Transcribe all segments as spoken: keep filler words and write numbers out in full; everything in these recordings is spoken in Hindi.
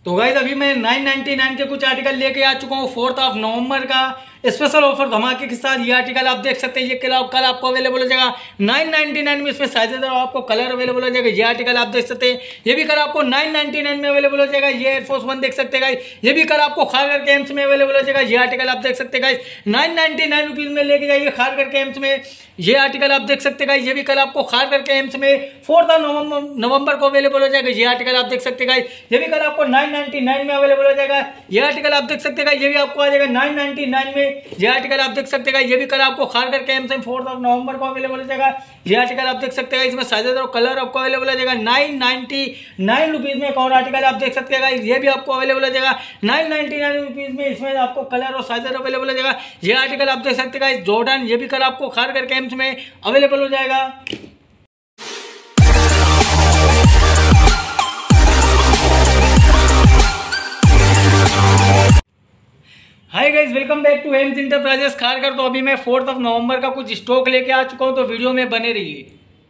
तो गाइस अभी मैं नाइन नाइन्टी नाइन के कुछ आर्टिकल लेके आ चुका हूँ फोर्थ ऑफ नवंबर का स्पेशल ऑफर धमाके के साथ। ये आर्टिकल आप देख सकते हैं, ये कल कल आपको अवेलेबल हो जाएगा नाइन नाइन्टी नाइन में। इसमें साइजेज और आपको कलर अवेलेबल हो जाएगा। ये आर्टिकल आप देख सकते हैं, ये भी कल आपको नाइन नाइन्टी नाइन में अवेलेबल हो जाएगा। ये एयरफोर्स वन देख सकते हैं गाइस, ये भी कल आपको खारघर के एम्स में अवेलेबल हो जाएगा। ये आर्टिकल आप देख सकते हैं guys, nine ninety nine rupees में लेके जाइए खारघर के एम्स में। ये आर्टिकल आप देख सकते हैं गाइस, ये भी कल आपको खारघर के एम्स में फोर्थ ऑफ नवंबर को अवेलेबल हो जाएगा। ये आर्टिकल आप देख सकते हैं गाइस, ये भी कल आपको नाइन नाइन्टी नाइन में अवेलेबल हो जाएगा। ये आर्टिकल आप देख सकते हैं गाइस, ये भी आपको आ जाएगा नाइन नाइन्टी नाइन में। ये आर्टिकल आप देख सकते हैं, ये भी कल आपको खारघर के एम्स में फोर्थ ऑफ नवंबर को अवेलेबल हो जाएगा। ये आर्टिकल आप देख सकते हैं, इसमें साइजेस और कलर आपको अवेलेबल हो जाएगा नाइन नाइन्टी नाइन रुपीज में। एक और आर्टिकल आप देख सकते हैं, ये भी आपको अवेलेबल हो जाएगा नाइन नाइन्टी नाइन रुपीज में। इसमें आपको कलर और साइजेस अवेलेबल हो जाएगा। ये आर्टिकल आप देख सकते हैं जॉर्डन, ये भी कल आपको खारघर के एम्स में अवेलेबल हो जाएगा। Hi guys, welcome back to Ems enterprises Kharghar. तो अभी मैं फोर्थ ऑफ नवंबर का कुछ स्टॉक लेके आ चुका हूं, तो वीडियो में बने रहिए।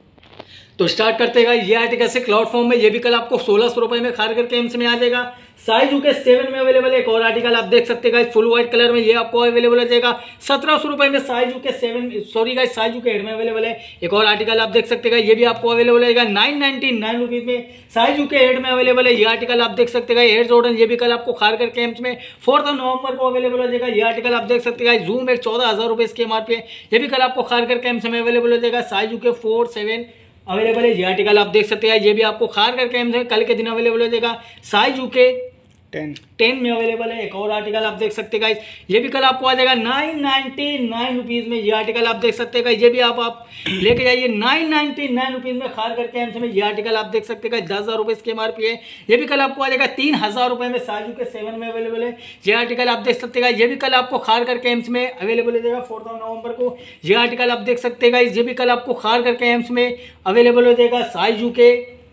तो स्टार्ट करते हैं। ये आर्टिकल से क्लाउड फॉर्म में, ये भी कल आपको सोलह सौ रुपए में खारघर के एम्स में आ जाएगा। साइज यूके सेवन में अवेलेबल है। एक और आर्टिकल आप देख सकते हैं फुल व्हाइट कलर में, ये आपको अवेलेबल हो जाएगा सत्रह सौ रुपए में। Size UK seven sorry guys size UK eight में अवेलेबल है। एक और आर्टिकल आप देख सकते हैं, ये भी आपको अवेलेबल हो जाएगा नाइन नाइन्टी नाइन रुपीज में। साइज यूके एट में अवेलेबल है। ये आर्टिकल आप देख सकते हैं एयर जॉर्डन, ये भी कल आपको खारघर के एम्स में फोर्थ ऑफ नवंबर को अवेलेबल हो जाएगा। ये आर्टिकल आप देख सकते हैं जूम एक चौदह हजार रुपए इसके एमआरपी है। ये भी कल आपको खारघर के एम्स में अवेलेबल हो जाएगा। Size UK four seven available है। ये आर्टिकल आप देख सकते हैं, ये भी आपको खारघर के एम्स में कल के दिन अवेलेबल हो जाएगा। साइज यूके टेन टेन में अवेलेबल है। एक और आर्टिकल आप देख सकते हैं गाइस, ये भी कल आपको आ जाएगा नाइन नाइन्टी नाइन रुपीज में। ये आर्टिकल आप देख सकते हैं गाइस, ये भी आप आप लेके जाइए नाइन नाइन्टी नाइन रुपीज में खारघर के एम्स में। ये आर्टिकल आप देख सकते हैं गाइस, दस हजार रुपए इसके एमआरपी है। ये भी कल आपको आ जाएगा तीन हजार रुपए में। साजू के सेवन में अवेलेबल है। ये आर्टिकल आप देख सकते हैं गाइस, ये भी कल आपको खारघर के एम्स में अवेलेबल हो जाएगा फोर्थ ऑफ नवंबर को। ये आर्टिकल आप देख सकते हैं गाइस, ये भी कल आपको खारघर के एम्स में अवेलेबल हो जाएगा। साइजू के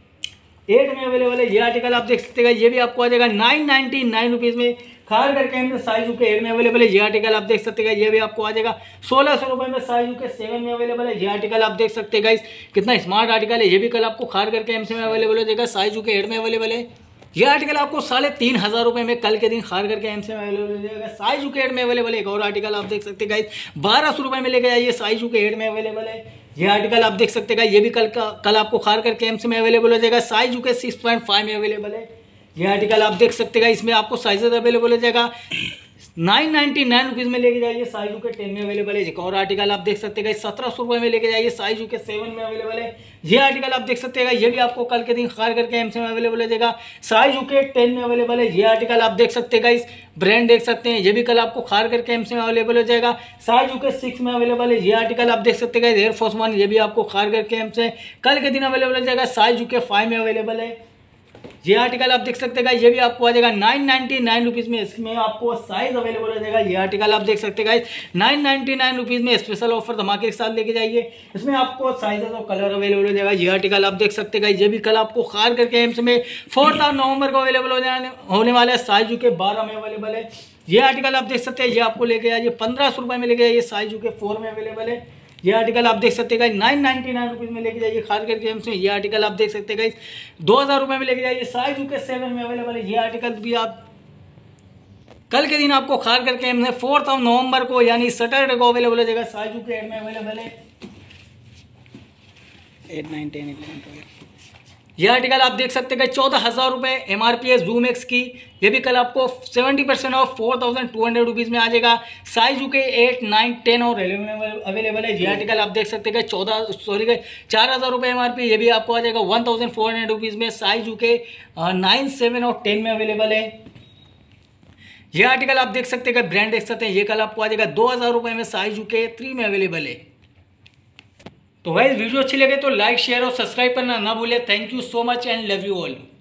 एट में अवेलेबल है। ये आर्टिकल आप देख सकते हैं, ये भी आपको आ जाएगा नाइन नाइन्टी नाइन रुपीज में खारघर के एम्स में। साइजू के एट में अवेलेबल है। ये आर्टिकल आप देख सकते हैं, ये भी आपको आ जाएगा सोलह सौ रुपए में। साइजू के सेवन में अवेलेबल है। ये आर्टिकल आप देख सकते हैं गाइस, कितना स्मार्ट आर्टिकल है। ये भी कल आपको खारघर के एम्स में अवेलेबल हो जाएगा। साइजू के एट में अवेलेबल है। ये आर्टिकल आपको साढ़े तीन हजार रुपए में कल के दिन खारघर के एम्स में अवेलेबल हो जाएगा। साइज यू के एट में अवेलेबल है। एक और आर्टिकल आप देख सकते हैं गाइस, बारह सौ रुपए में लेके जाइए। साइज यू के एट में अवेलेबल है। ये आर्टिकल आप देख सकते हैं, ये भी कल का कल आपको खारघर के एम्स में अवेलेबल हो जाएगा। Size U K six point five में अवेलेबल है। ये आर्टिकल आप देख सकते हैं, इसमें आपको साइजेस अवेलेबल हो जाएगा नाइन नाइन्टी नाइन रुपीज में लेके जाइए। साइज यू के टेन में अवेलेबल है। एक और आर्टिकल आप देख सकते हैं सत्रह सौ रुपए में लेके जाइए। साइज यू के सेवन में अवेलेबल है। ये आर्टिकल आप देख सकते हैं, ये भी आपको कल के दिन खारघर के एम्स में अवेलेबल हो जाएगा। साइज यू के टेन में अवेलेबल है। ये आर्टिकल आप देख सकते हैं, ब्रांड देख सकते हैं, ये भी कल आपको खारघर के एम्स में अवेलेबल हो जाएगा। साइज यू के सिक्स में अवेलेबल है। ये आर्टिकल आप देख सकते हैं एयरफोर्स वन, ये भी आपको खारघर के एम्स में कल के दिन अवेलेबल हो जाएगा। साइज यू के फाइव में अवेलेबल है। ये आर्टिकल आप देख सकते हैं, ये भी आपको आ जाएगा नाइन नाइन्टी नाइन रुपीज में। इसमें आपको साइज अवेलेबल हो जाएगा। ये आर्टिकल आप देख सकते हैं नाइन नाइन्टी नाइन रुपीज में स्पेशल ऑफर धमाके के साथ लेके जाइए। इसमें आपको साइजेस और कलर अवेलेबल हो जाएगा। ये आर्टिकल आप देख सकते हैं, ये भी कल आपको खारघर के एम्स में फोर्थ ऑफ नवंबर को अवेलेबल हो जाने होने वाला है। साइज के बारह में अवेलेबल है। ये आर्टिकल आप देख सकते हैं, ये आपको लेके आइए पंद्रह सौ रुपए में लेके जाइए। साइज के फोर में अवेलेबल है। ये आर्टिकल आप देख सकते हैं नाइन नाइन्टी नाइन रुपीज में लेके जाइए खारघर के एम्स में। ये आर्टिकल आप देख सकते हैं दो हजार रुपए में लेके जाइए। साइज के सेवन में अवेलेबल है। ये आर्टिकल भी आप कल के दिन आपको खारघर के एम्स में फोर्थ ऑफ नवंबर को यानी सैटरडे को अवेलेबल हो जाएगा। साइज के एड में अवेलेबल है। एट नाइन टेन इलेवन ये आर्टिकल आप देख सकते हैं चौदह हजार रुपये एम आर पी है जूम एक्स की। ये भी कल आपको seventy percent off four thousand two hundred rupees में आ जाएगा। साइज के एट नाइन टेन और इलेवन अवेलेबल है। ये आर्टिकल आप देख सकते हैं चौदह सॉरी के चार हज़ार रुपये एम आर पी, ये भी आपको आ जाएगा one thousand four hundred rupees में। साइज के नाइन सेवन और टेन में अवेलेबल है। ये आर्टिकल आप देख सकते हैं, ब्रांड देख सकते हैं, ये कल आपको आ जाएगा दो हज़ार रुपये में। साइज के थ्री में अवेलेबल है। तो गाइस वीडियो अच्छी लगे तो लाइक शेयर और सब्सक्राइब करना ना भूले। Thank you so much and love you all.